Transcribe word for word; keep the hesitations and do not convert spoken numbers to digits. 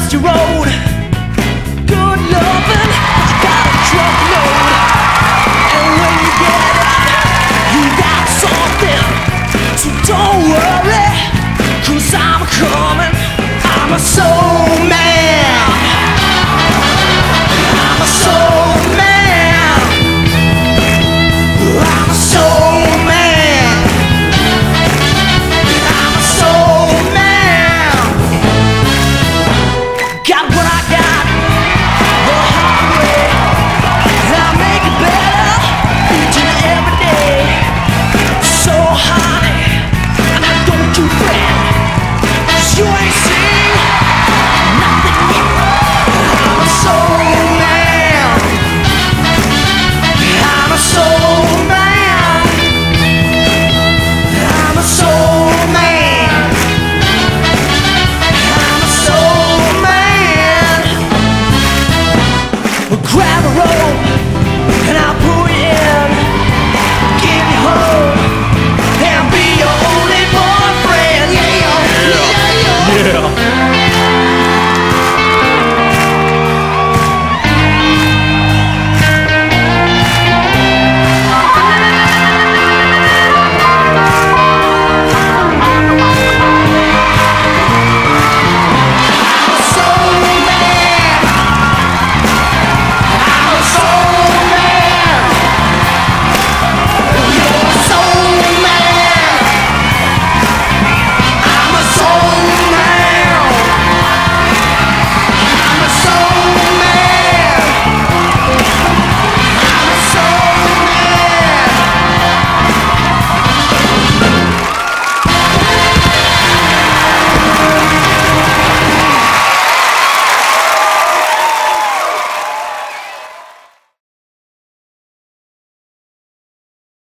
dusty road. Good loving, got a truckload. And when you get it, you got something. So don't worry, cause I'm coming. I'm a soul man.